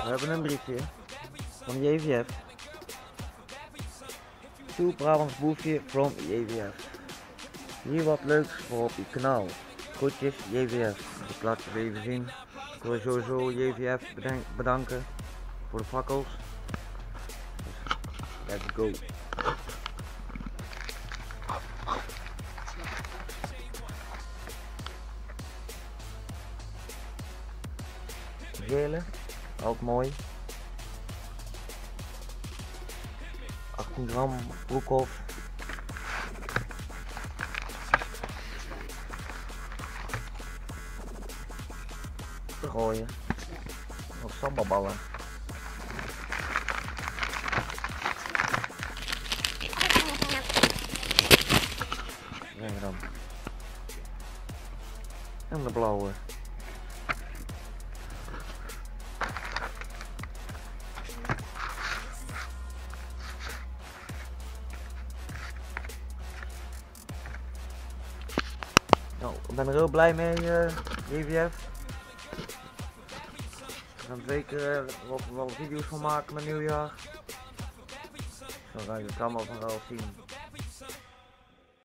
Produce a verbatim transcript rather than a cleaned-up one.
We hebben een briefje van J V F. To Brabants boefje from J V F. Hier wat leuks voor op je kanaal. Groetjes J V F. Ik laat je even zien. Ik wil sowieso J V F bedanken voor de fakkels. Let's go. Gele, ook mooi. achttien gram broekhof. Te gooien. Nog sambalballen. Kijk dan. En de blauwe. Nou, ik ben er heel blij mee, uh, J V F. We gaan zeker uh, wel, wel video's van maken met nieuwjaar. Zo ga je het allemaal van wel zien.